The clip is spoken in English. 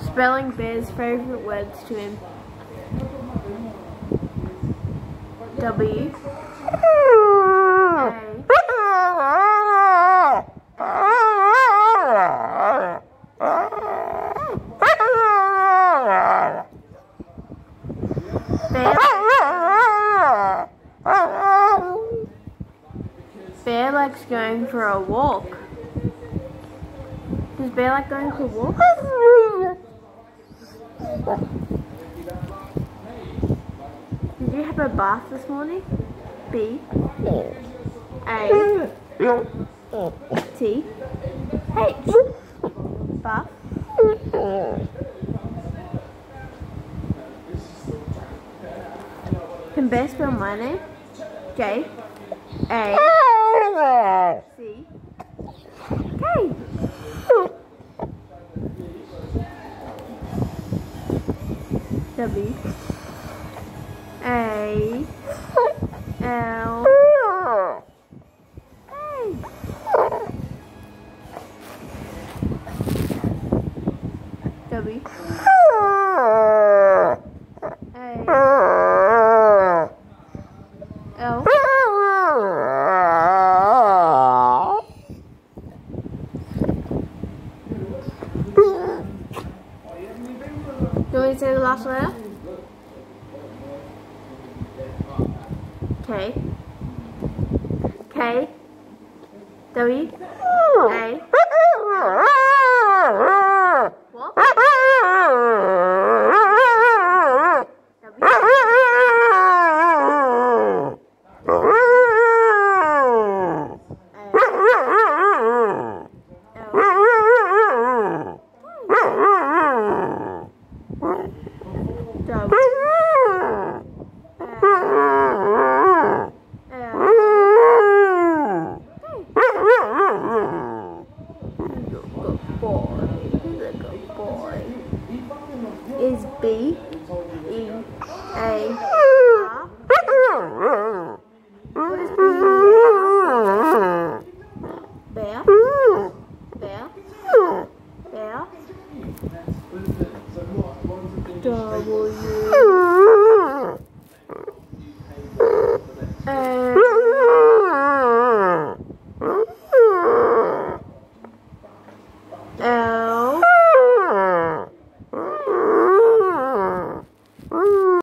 Spelling Bear's favourite words to him. W. Bear likes going for a walk. Does Bear like going for a walk? Did you have a bath this morning? B. A. T. H. Bath. Can Bear spell my name? J. A. C. K. W. A. L. A. W. A. L. Do you want me to say the last letter? K. K. W. A.